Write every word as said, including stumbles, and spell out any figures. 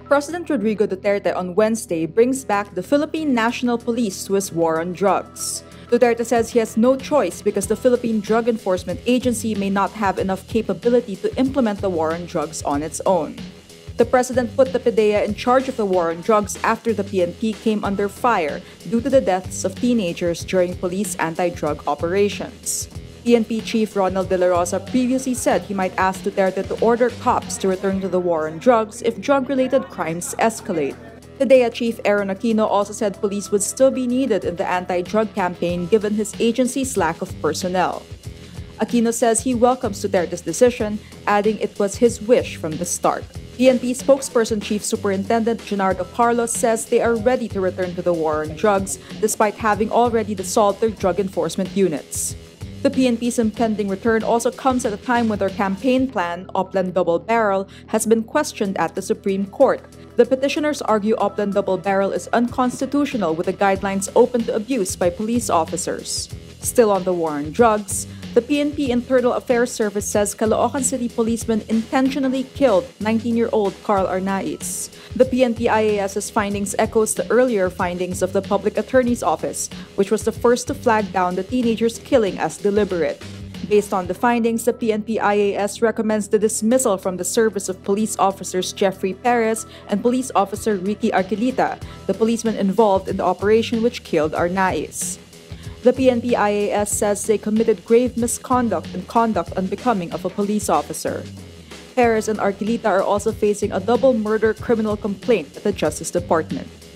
President Rodrigo Duterte on Wednesday brings back the Philippine National Police to his war on drugs. Duterte says he has no choice because the Philippine Drug Enforcement Agency may not have enough capability to implement the war on drugs on its own. The president put the P D E A in charge of the war on drugs after the P N P came under fire due to the deaths of teenagers during police anti-drug operations. P N P Chief Ronald De La Rosa previously said he might ask Duterte to order cops to return to the war on drugs if drug-related crimes escalate. P D E A Chief Aaron Aquino also said police would still be needed in the anti-drug campaign given his agency's lack of personnel. Aquino says he welcomes Duterte's decision, adding it was his wish from the start. P N P spokesperson Chief Superintendent Gennaro Carlos says they are ready to return to the war on drugs despite having already dissolved their drug enforcement units. The P N P's impending return also comes at a time when their campaign plan, Oplan Double Barrel, has been questioned at the Supreme Court. The petitioners argue Oplan Double Barrel is unconstitutional with the guidelines open to abuse by police officers. Still on the war on drugs, the P N P Internal Affairs Service says Caloocan City policemen intentionally killed nineteen-year-old Carl Arnaiz. The P N P I A S's findings echoes the earlier findings of the Public Attorney's Office, which was the first to flag down the teenager's killing as deliberate. Based on the findings, the P N P I A S recommends the dismissal from the service of police officers Jeffrey Perez and police officer Ricky Arquilita, the policemen involved in the operation which killed Arnaiz. The P N P I A S says they committed grave misconduct and conduct unbecoming of a police officer. Perez and Arquilita are also facing a double murder criminal complaint at the Justice Department.